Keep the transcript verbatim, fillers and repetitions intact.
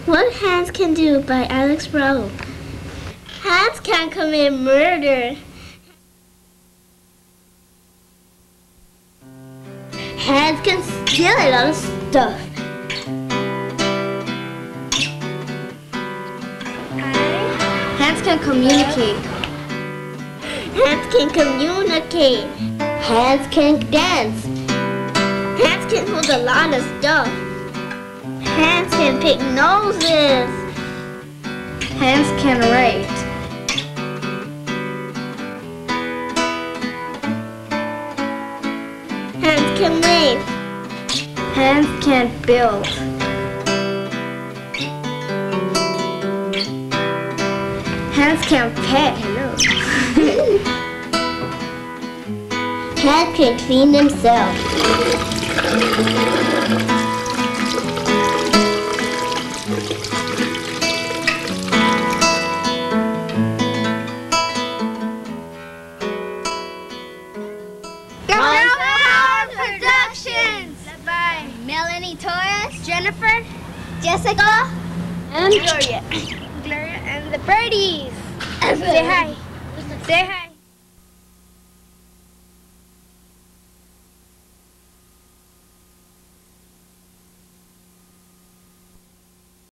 What Hands Can Do by Alex Bravo. Hands can commit murder. Hands can steal a lot of stuff. Hands can communicate. Hands can communicate. Hands can dance. Hands can hold a lot of stuff. Hands can pick noses. Hands can write. Hands can wave. Hands can build. Hands can pet. Hello. Hands can clean themselves. Melanie Torres, Jennifer, Jessica, and Gloria. Gloria and the birdies. Say hi. Say hi.